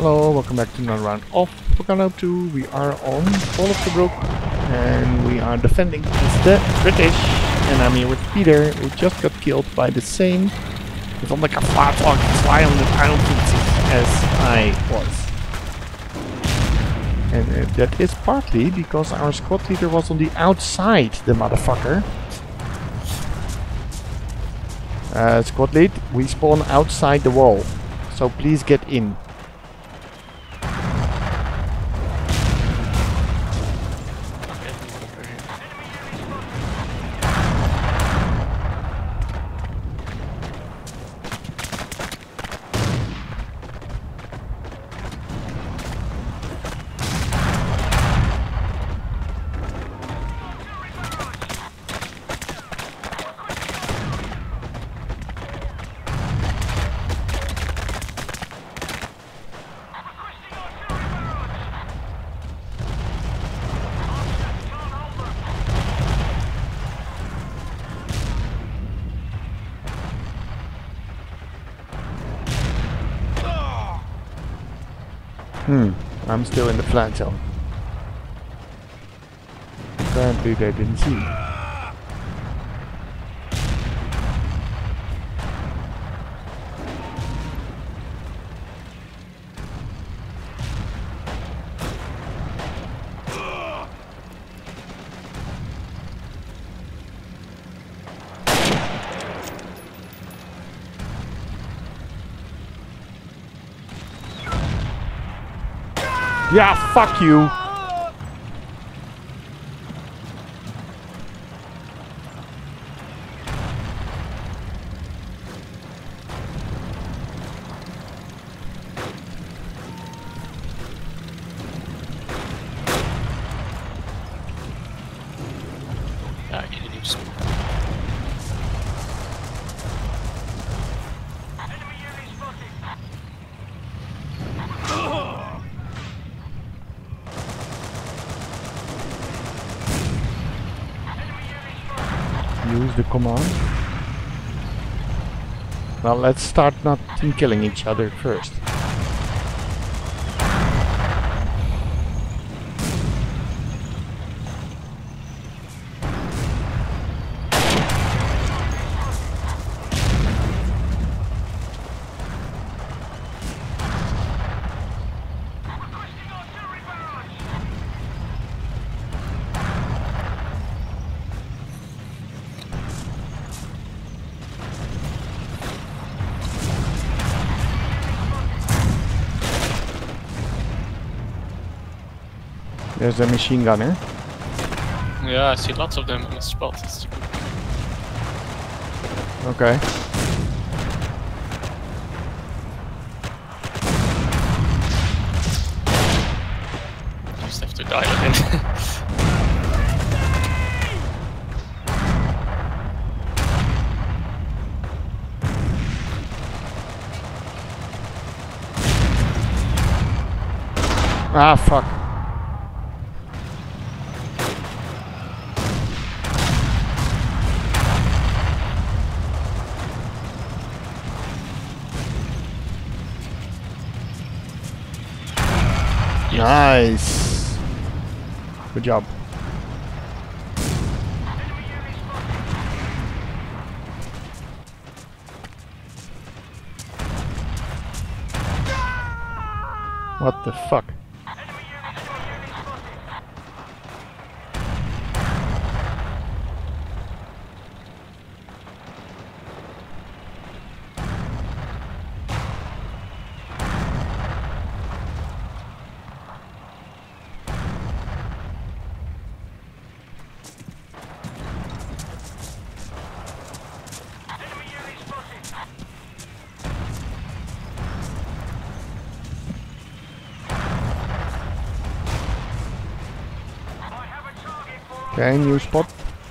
Hello, welcome back to another round of Tobruk 2. We are on Fall of Tobruk and we are defending against the British. And I'm here with Peter, who just got killed by the same. It's on like a vaartuig 250 as I was. And that is partly because our squad leader was on the outside, the motherfucker. Squad lead, we spawn outside the wall, so please get in. I'm still in the flat zone. Apparently they didn't see me. Yeah, fuck you! I need a new sword. Use the command. Well, let's start not killing each other first. There's a machine gunner. Yeah, I see lots of them in the spot. Okay. Just have to dial it in. Ah, fuck. Nice. Good job. What the fuck? Okay, new spot.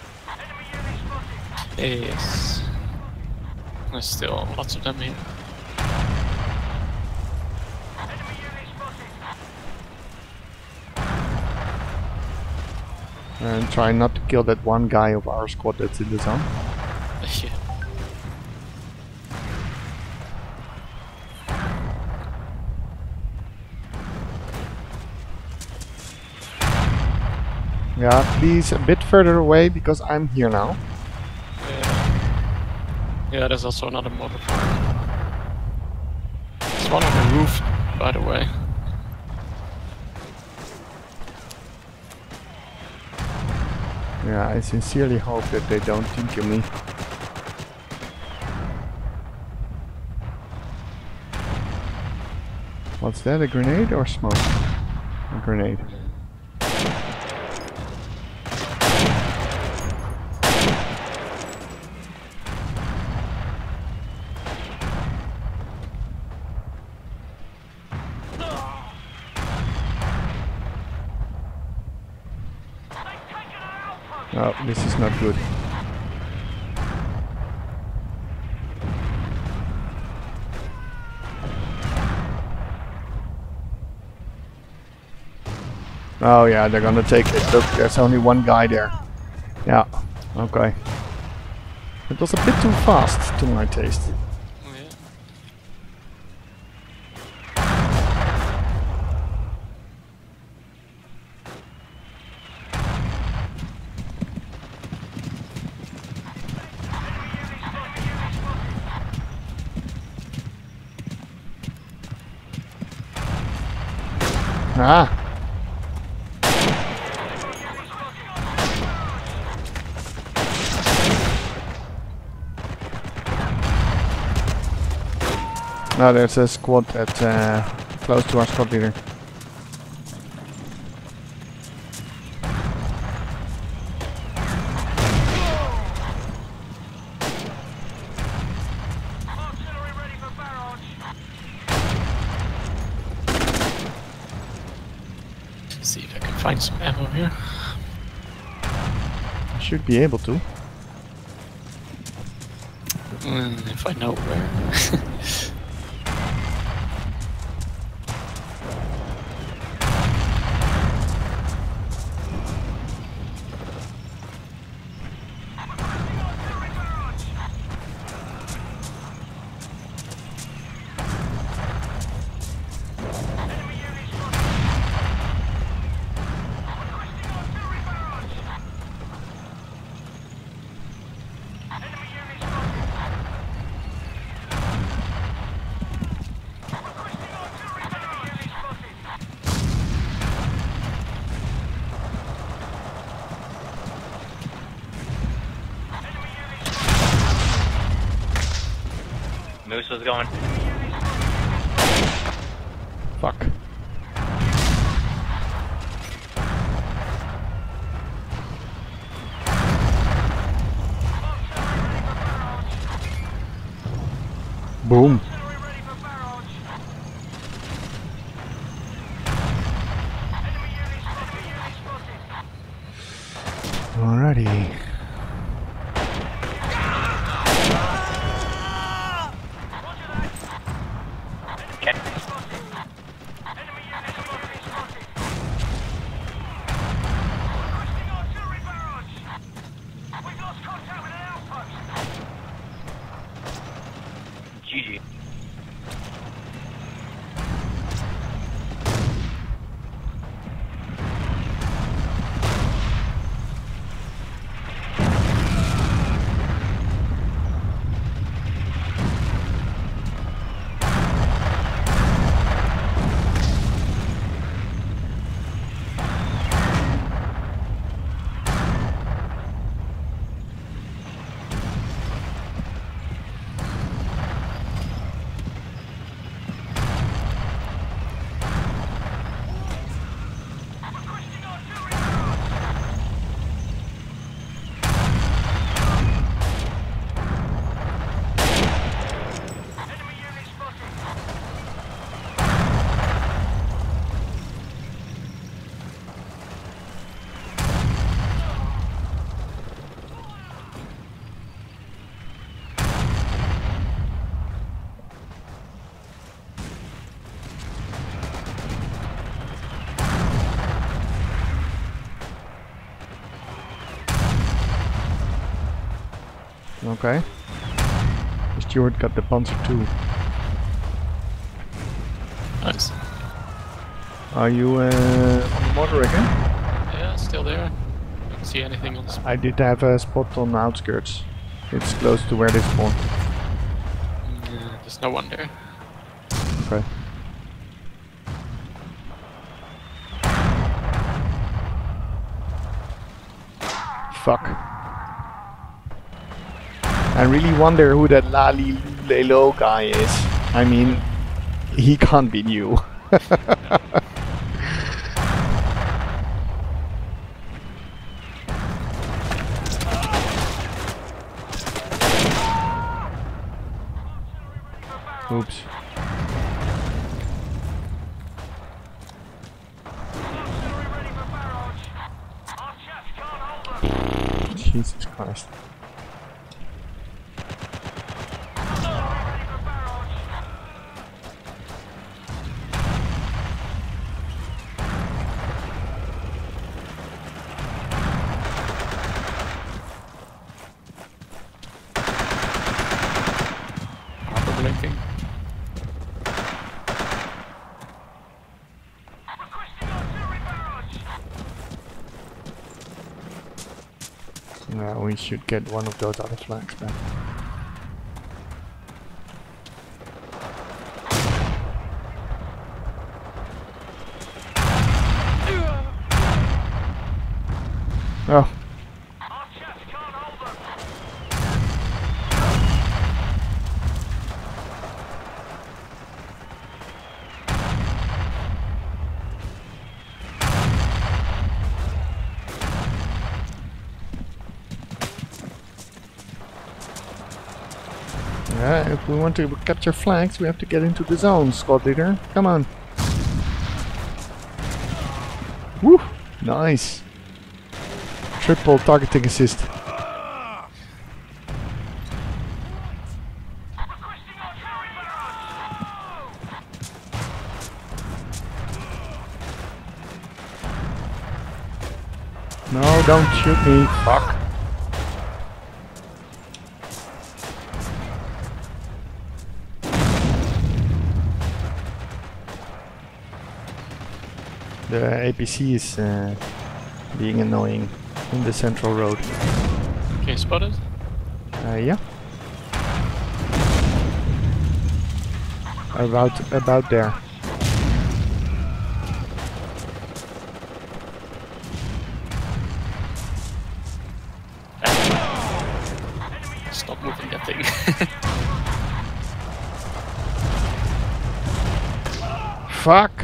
Yes. There's still lots of them here. And try not to kill that one guy of our squad that's in the zone. Yeah. Yeah, please a bit further away because I'm here now. Yeah, there's also another motor fire. There's one on the roof, by the way. Yeah, I sincerely hope that they don't tinker me. What's that, a grenade or smoke? A grenade. Oh, this is not good. Oh yeah, they're gonna take it. Look, there's only one guy there. Yeah, okay. It was a bit too fast to my taste. Oh, yeah. Ah! No, there's a squad at close to our squad leader. Let's see if I can find some ammo here. I should be able to. If I know where. Moose was going. Fuck. Boom. Alrighty. GG. Okay. The steward got the Panzer II. Nice. Are you on the motor again? Yeah, still there. See anything on the spot? I did have a spot on the outskirts. It's close to where they spawn. There's no one there. Okay. Fuck. I really wonder who that Lali Lelo guy is. I mean, he can't be new. Oops. Jesus Christ. Harbor blinking. No, we should get one of those other flags back. Oh. Yeah, if we want to capture flags, we have to get into the zone, squad leader. Come on. Woo! Nice. Triple targeting assist. No, don't shoot me. Fuck. The APC is being annoying in the central road. Okay, spotted. Yeah. About there. Stop moving that thing. Fuck.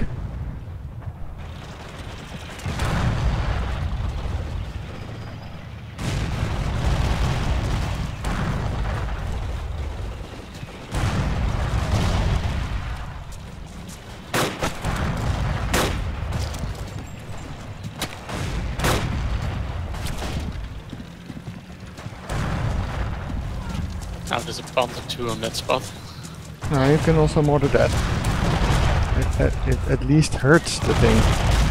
Now there's a bond or two on that spot. No, you can also mortar that. It at least hurts the thing.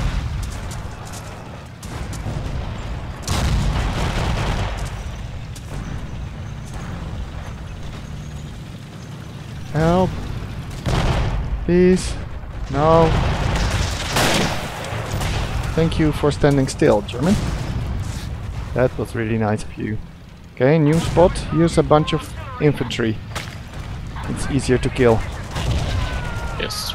Help! Please! No! Thank you for standing still, German. That was really nice of you. Okay, new spot. Here's a bunch of infantry. It's easier to kill. Yes.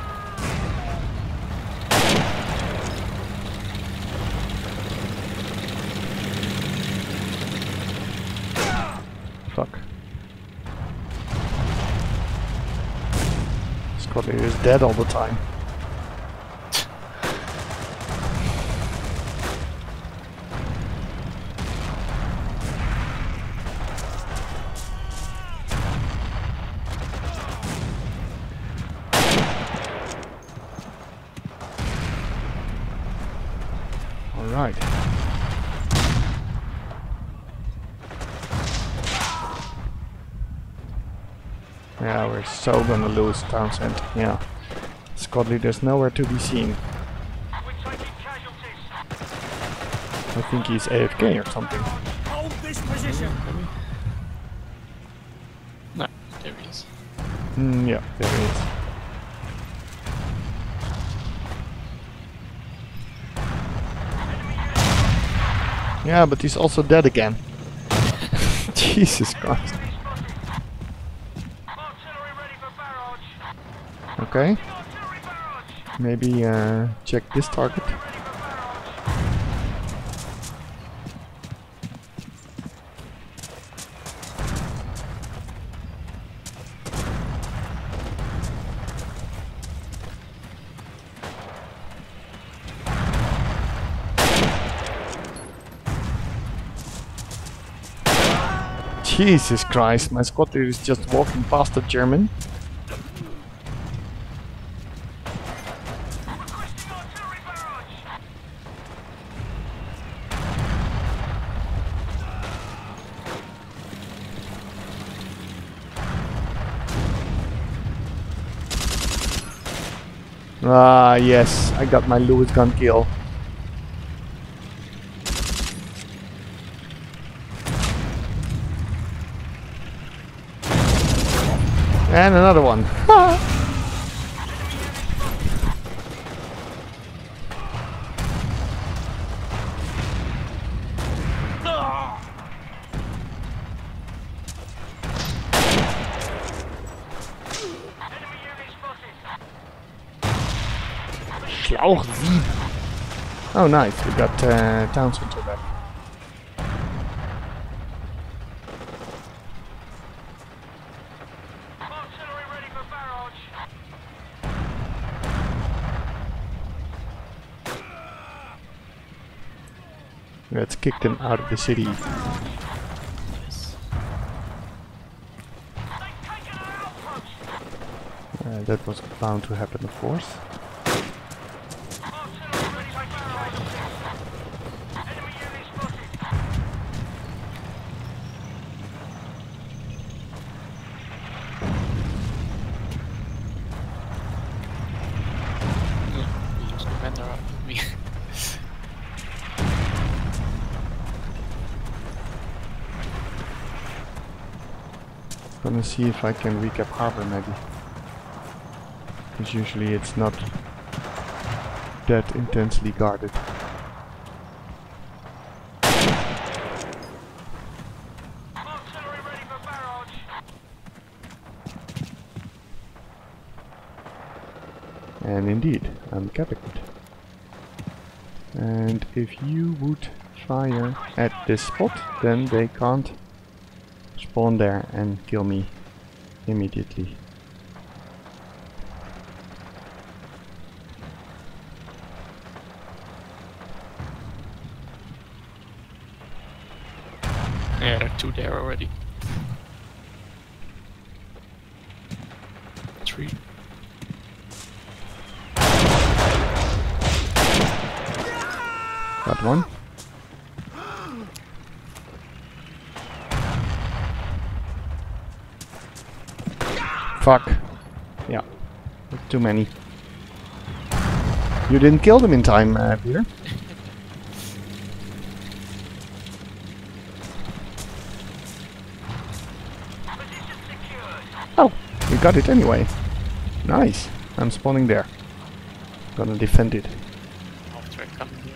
Fuck. Squad leader is dead all the time. Alright. Yeah, we're so gonna lose Townsend. Yeah. Squad leader's nowhere to be seen. I think he's AFK or something. Hold this position. No, there he is. Yeah, there he is. Yeah, but he's also dead again. Jesus Christ. Okay. Maybe check this target. Jesus Christ, my squad leader is just walking past the German. Ah, yes, I got my Lewis gun kill. And another one. Schlauchsieb. Oh, nice. We got town center back. Let's kick them out of the city. That was bound to happen, of course. Gonna see if I can recap harbor maybe. Because usually it's not that intensely guarded. And indeed, I'm capping it. And if you would fire at this spot, then they can't spawn there and kill me immediately. Yeah, there are two there already. 3. Got one. Fuck. Yeah. Too many. You didn't kill them in time, Peter. Oh, you got it anyway. Nice. I'm spawning there. Gonna defend it. After I come here.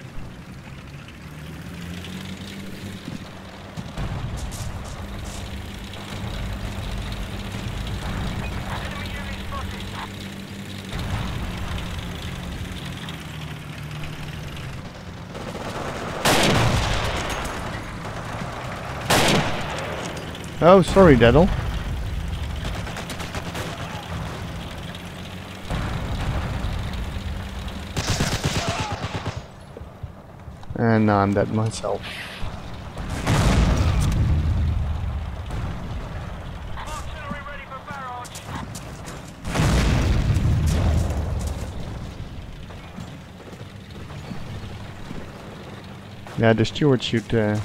Oh, sorry, Daddle. And now I'm dead myself. Yeah, the steward should...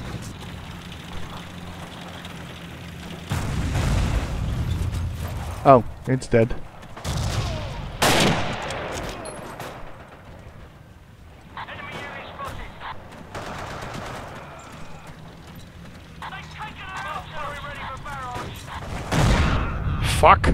Oh, it's dead. Fuck!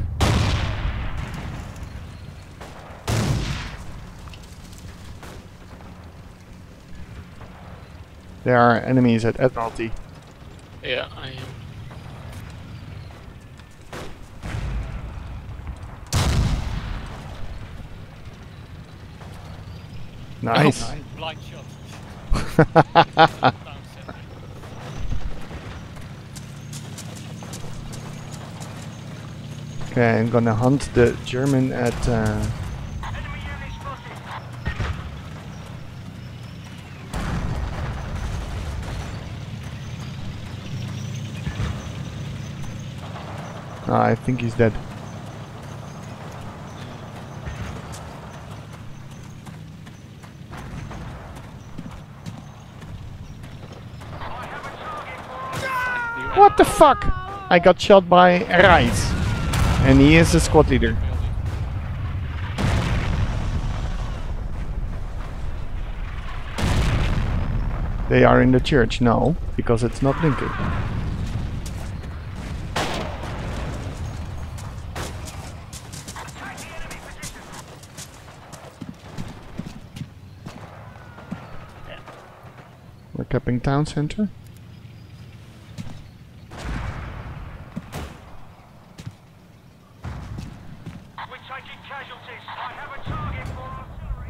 There are enemies at Admiralty. Yeah, I am. Nice. Oh, blind shot. Okay, I'm gonna hunt the German at... Enemy unit spotted. I think he's dead. What the fuck? I got shot by Reis. And he is the squad leader. They are in the church now, because it's not blinking. We're capping town center. We're taking casualties. I have a target for artillery.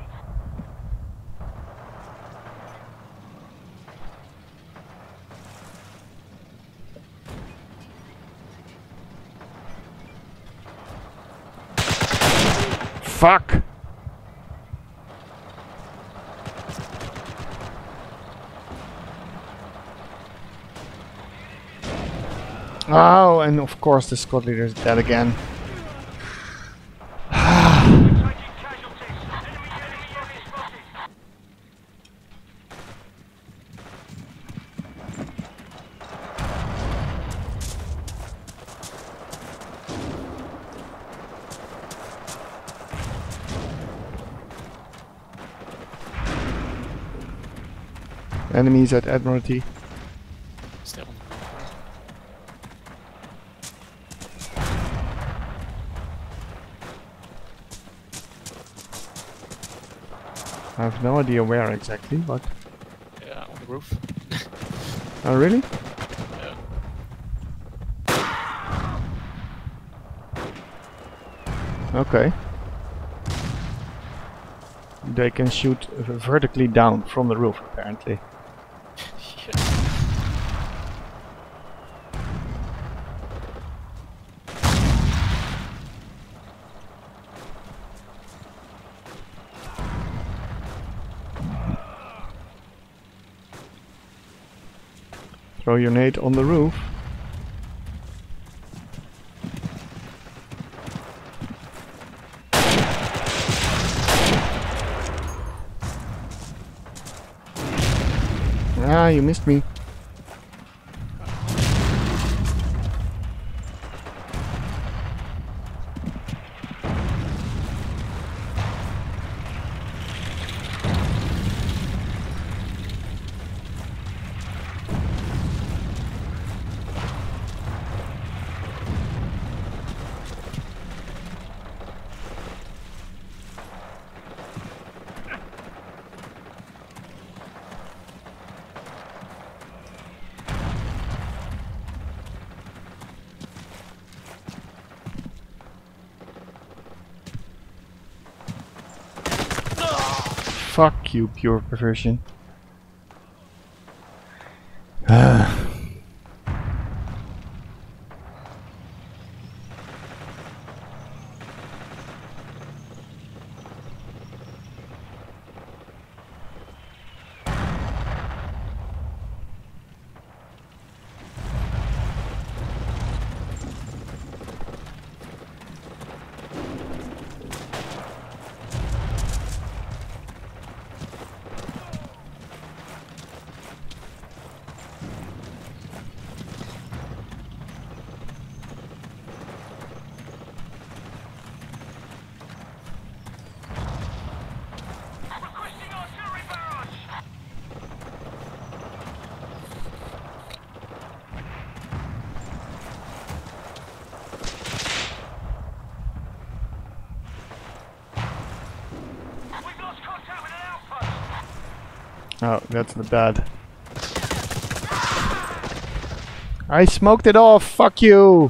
Fuck! Oh, and of course the squad leader is dead again. We're taking casualties. Enemy unit spotted. Enemies at Admiralty. Still on the roof. I have no idea where exactly, but... Yeah, on the roof. Oh, really? Yeah. Okay. They can shoot vertically down from the roof, apparently. Throw your nade on the roof. Ah, you missed me. Fuck you, pure perversion. Ah. Requesting artillery barrage. We've lost contact with an outpost. Oh, that's not bad. I smoked it off. Fuck you.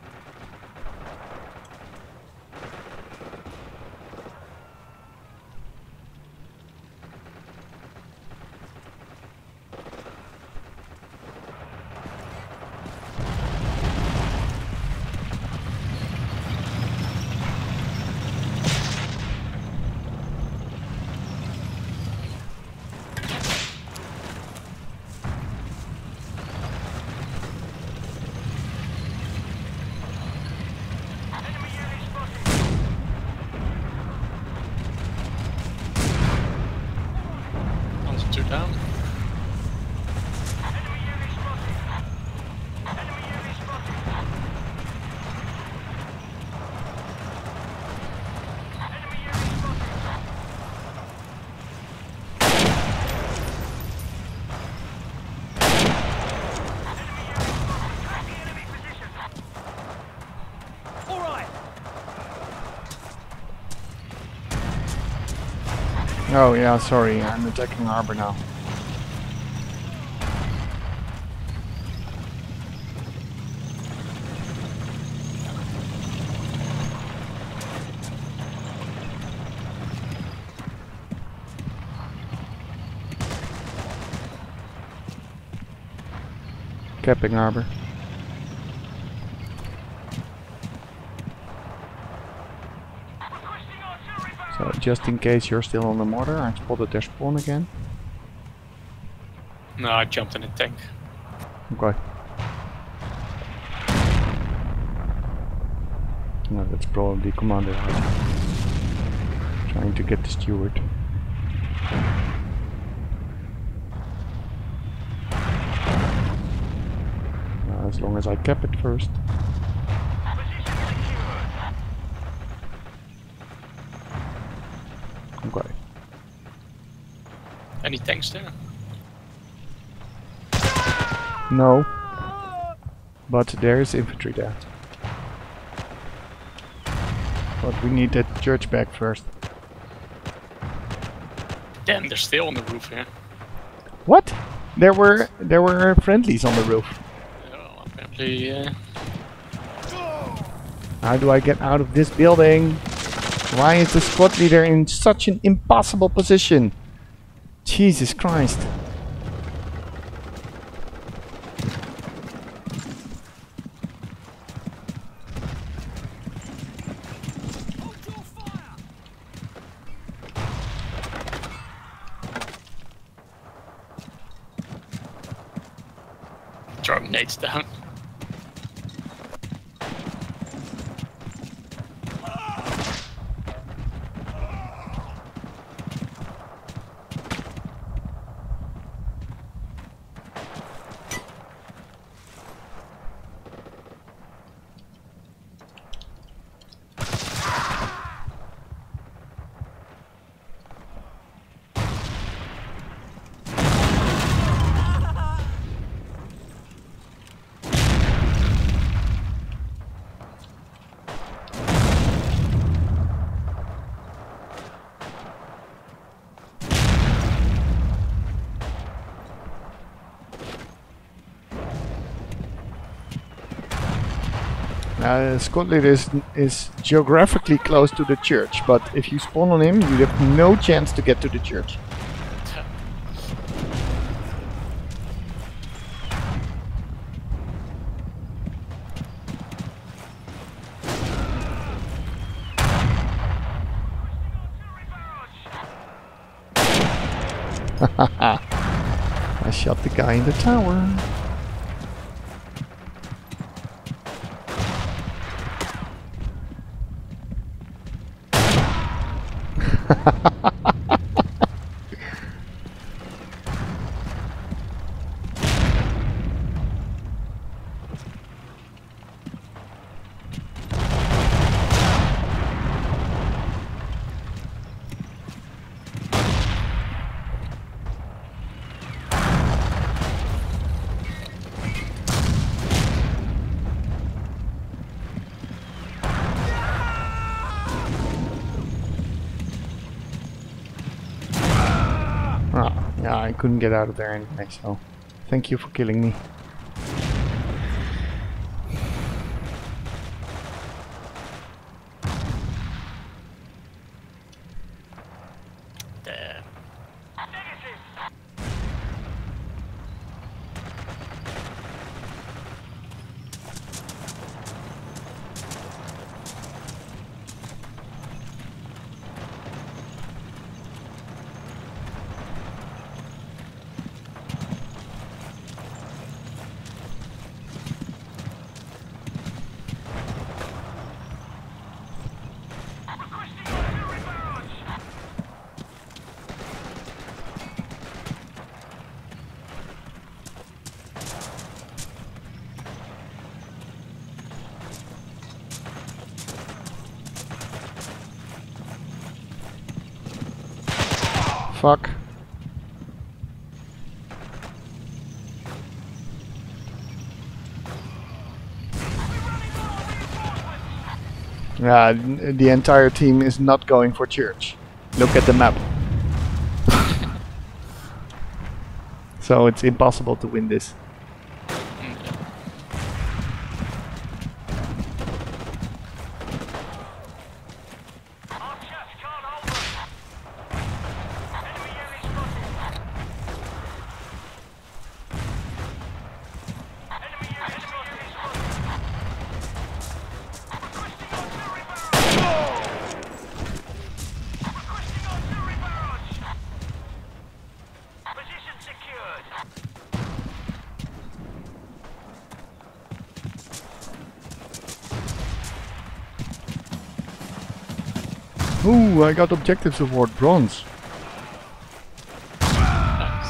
Two down. Oh yeah, sorry, I'm attacking harbor now. Capping harbor. So just in case you're still on the mortar, I spotted their spawn again. No, I jumped in a tank. Okay. No, that's probably Commander trying to get the steward. As long as I cap it first. Okay. Any tanks there? No. But there is infantry there. But we need that church back first. Damn, they're still on the roof here. What? There were friendlies on the roof. Oh, apparently, How do I get out of this building? Why is the squad leader in such an impossible position? Jesus Christ. throwing nades down. Squad leader is geographically close to the church, but if you spawn on him, you have no chance to get to the church. I shot the guy in the tower. Yeah, I couldn't get out of there anyway, so thank you for killing me. fuck. Yeah, the entire team is not going for church. Look at the map. So it's impossible to win this. Ooh, I got objectives award bronze. Nice.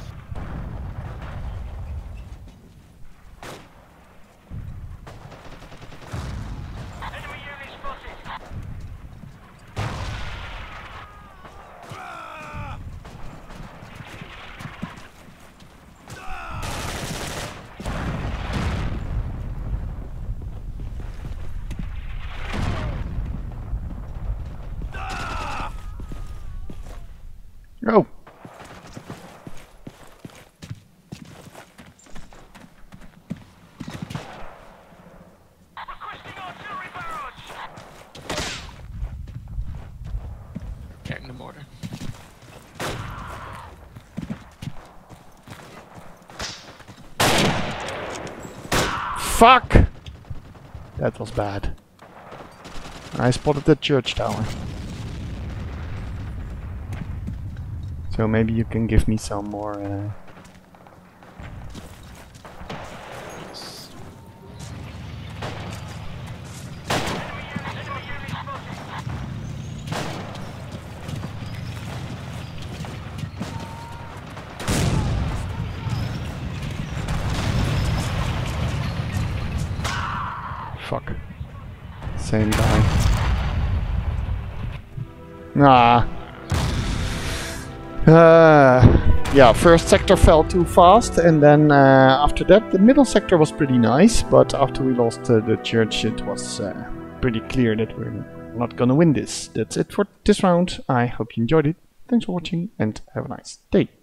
Oh. Getting the mortar. Fuck! That was bad. I spotted the church tower. So maybe you can give me some more... Yes. Fuck. Same guy. Ah. Yeah, first sector fell too fast, and then after that the middle sector was pretty nice, but after we lost the church it was pretty clear that we're not gonna win this. That's it for this round. I hope you enjoyed it. Thanks for watching and have a nice day.